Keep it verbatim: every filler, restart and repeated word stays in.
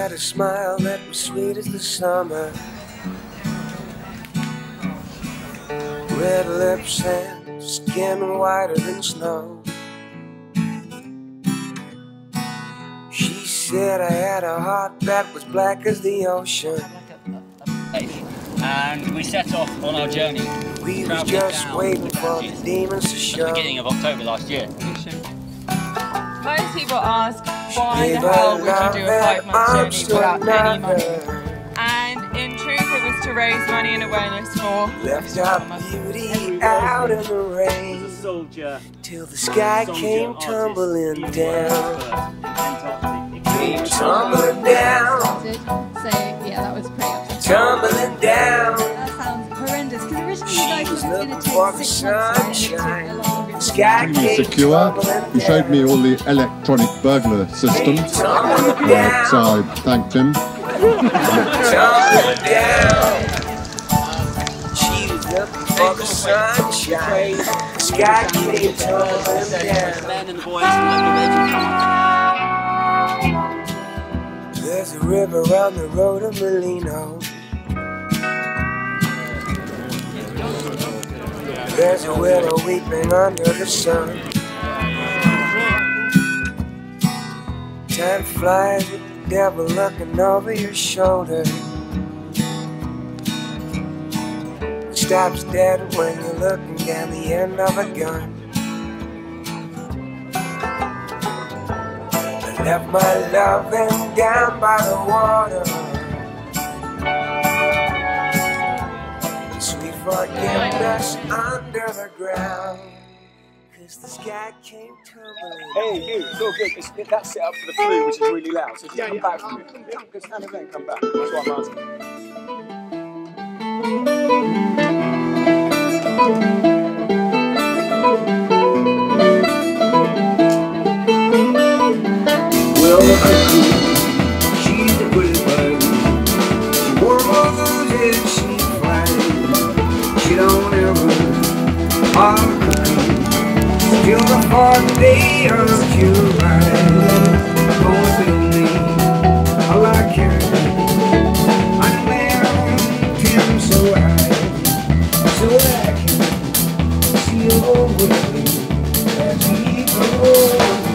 had a smile that was sweet as the summer, red lips and skin whiter than snow. She said I had a heart that was black as the ocean. And we set off on our journey. We was just waiting for the demons to show. At the beginning of October last year. Most people ask, why the hell would you do a five-month journey without any money? And in truth, it was to raise money and awareness for left our beauty out in the rain till the sky came tumbling down. Came tumbling down. So yeah, that was pretty upsetting. Tumbling down. That sounds horrendous because originally you guys was going to take six months to a lot of Sky came secure. He showed me all the electronic burglar systems. So I thanked him. Tumbling down. She was looking for the sunshine. The sky came tumbling down. There's a river on the road to Molino. There's a willow weeping under the sun. Time flies with the devil looking over your shoulder. It stops dead when you're looking down the end of a gun. I left my loving down by the water. Sweet forgiveness under the ground. Cause the sky came tumbling. Hey, you, it's all good. It's, that's set up for the flute, which is really loud. So if you yeah, come yeah. back from it, come, come, stand over there and come back. That's what I'm asking. Well, the cuckoo, she's a pretty bird. She wore all and she flies. She don't ever harm a cuckoo. Till the fourth day of July. Gonna build me a lot of character. I'm married him so high, so I can see over me as we go.